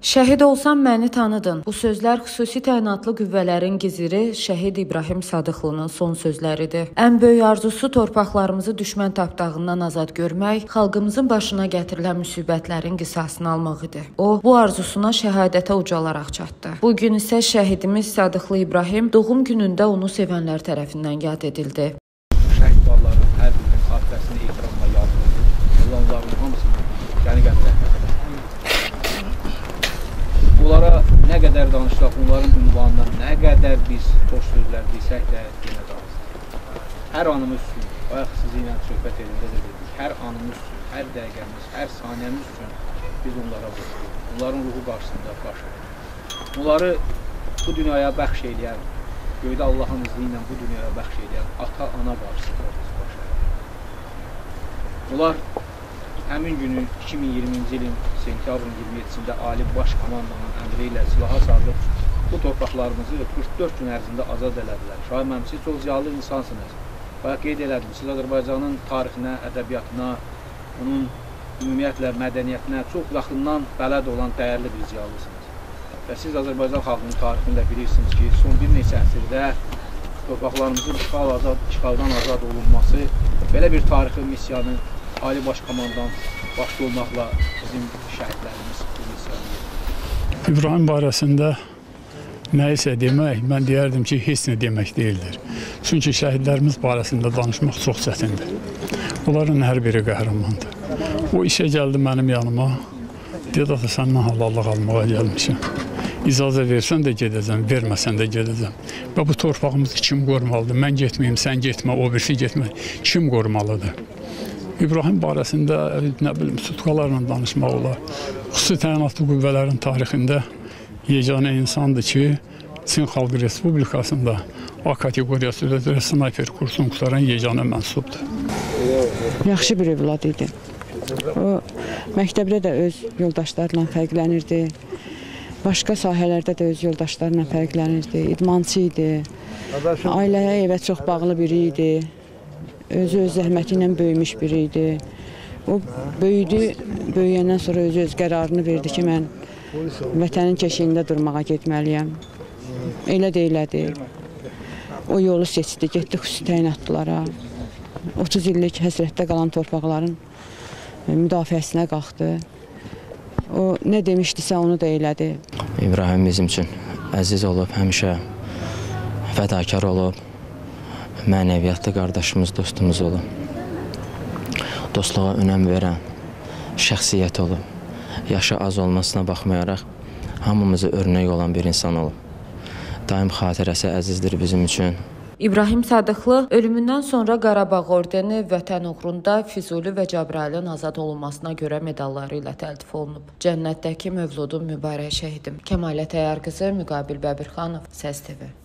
Şəhid olsam məni tanıdın. Bu sözlər xüsusi təyinatlı qüvvələrin giziri Şəhid İbrahim Sadıqlının son sözləridir. Ən böyük arzusu torpaqlarımızı düşmən tapdağından azad görmək, xalqımızın başına gətirilən müsibətlərin qisasını almaq idi. O, bu arzusuna şəhadətə ucalaraq çatdı. Bugün isə şəhidimiz Sadıqlı İbrahim doğum günündə onu sevənlər tərəfindən yad edildi. Şəhid balların hər birinin xatirəsini ehtiramla yad edilir. Onların hamısını qəni-qəni Onlara nə qədər danışsaq, onların ünvanından nə qədər biz xoş sözlər desək də yenə danışsaq. Hər anımız üçün, bayaq sizinlə söhbət edildə də dedik, hər anımız üçün, hər dəqiqəmiz, hər saniyəmiz üçün biz onlara borcluyuq. Onların ruhu qarşısında baş verir. Onları bu dünyaya bəxş edən, göydə Allahın izni ilə bu dünyaya bəxş edən ata-ana qarşısında biz baş verir. Onlar həmin günü 2020-ci ilin sentyabrın 27-sində Ali Baş Komandanın əmri ilə silaha saldıq bu torpaqlarımızı 44 gün ərzində azad elədilər. Şahin müəllim, siz çox ziyalı insansınız. Bayaq qeyd elədim, siz Azərbaycanın tarixinə, ədəbiyyatına, onun ümumiyyətlə mədəniyyətinə çox yaxından bələd olan dəyərli bir ziyalısınız. Və siz Azərbaycan xalqının tarixini də bilirsiniz ki, son bir neçə əsrdə torpaqlarımızın işğaldan azad olunması belə bir tarixi missiyanı Ali Baş Komandan başda olmaqla bizim şəhidlərimiz bu missiyanı yedir. İbrahim barəsində nəyisə demək, mən deyərdim ki, heç nə demək deyildir. Çünki şəhidlərimiz barəsində danışmaq çox çətindir. Onların hər biri qəhrəmandır. O işə gəldi mənim yanıma, dedi ki, səndən halallıq almağa gəlmişəm. İcazə versən də gedəcəm, verməsən də gedəcəm. Və bu torpağımızı kim qorumalıdır? Mən getməyim, sən getmə, o birisi getmə. Kim qorumalıdır? İbrahim barəsində, nə bilim, sutkalarla danışmaq olar. Xüsusi təyinatlı qüvvələrin tarixində yeganə insandır ki, Çin Xalq Respublikasında A kateqoriyası üzrə snayper kursunu qutaran yeganə mənsubdur. Yaxşı bir övlad idi. O, məktəbdə də öz yoldaşlarla fərqlənirdi. Başqa sahələrdə də öz yoldaşlarla fərqlənirdi. İdmançı idi. Ailəyə, evə çox bağlı biri idi. Özü öz zəhməti ilə böyümüş biri idi. O böyüdü, böyüyəndən sonra özü öz qərarını verdi ki, mən vətənin keşiyində durmağa getməliyəm. Elə də elədi. O yolu seçdi, getdi xüsusi təyinatlılara. 30 illik həsrətdə qalan torpaqların müdafiəsinə qalxdı. O nə demişdisə onu da elədi. İbrahim bizim üçün əziz olub, həmişə fədakar olub. Mənəviyyatlı qardaşımız, dostumuz olub. Dostluğa önəm verən şəxsiyyət olub. Yaşı az olmasına baxmayaraq hamımızı örnək olan bir insan olub. Daim xatirəsi əzizdir bizim üçün. İbrahim Sadıqlı ölümündən sonra Qarabağ ordeni vətən uğrunda Füzuli və Cəbrayılın azad olunmasına görə medalları ilə təltif olunub. Cənnətdəki mövludun mübarək şəhidim. Kəmalə Təyar qızı, Müqabil Bəbirxanov, Səs TV.